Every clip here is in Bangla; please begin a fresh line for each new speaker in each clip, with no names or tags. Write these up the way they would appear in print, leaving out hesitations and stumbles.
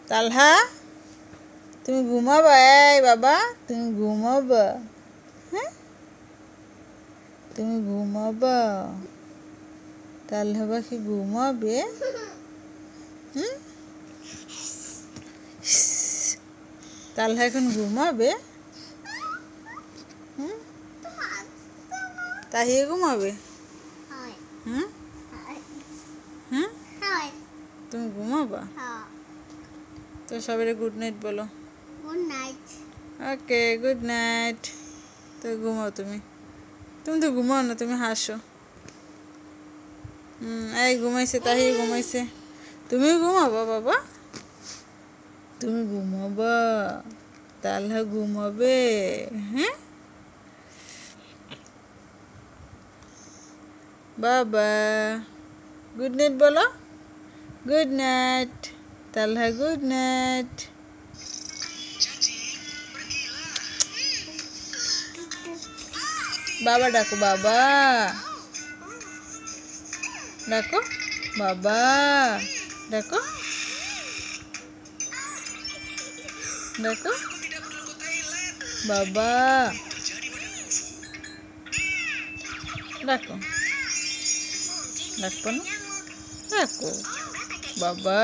তালহা তুমি ঘুমাবা? এই বাবা তুমি ঘুমাবা? হ্যাঁ তুমি ঘুমাবা? তালহা পাখি ঘুমাবে? হুম তালহা এখন ঘুমাবে? হুম তাহিয়ে ঘুমাবে? হুম হুম তুমি ঘুমাবা? তো সবাই গুড নাইট বলো।
Good night.
Okay good night. তো ঘুমাও তুমি। তুমি তো ঘুমাও না, তুমি হাসো। এই ঘুমাইছে, তাহি ঘুমাইছে। তুমি ঘুমাবা বাবা? তুমি ঘুমাবা? তালহা ঘুমাবে? হ্যাঁ বাবা গুড নাইট বলো। Good night Talha, good night. বাবা ডাকো, বাবা ডাকো, বাবা ডাকো, ডাকো বাবা, ডাকো, ডাকো না, ডাকো বাবা।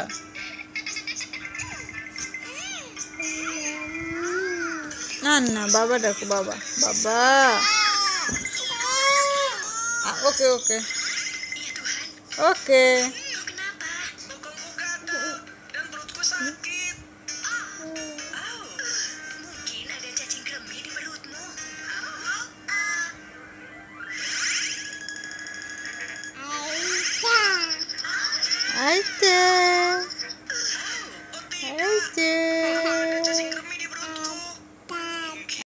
না না বাবা ডাকো, বাবা বাবা। ওকে ওকে ওকে।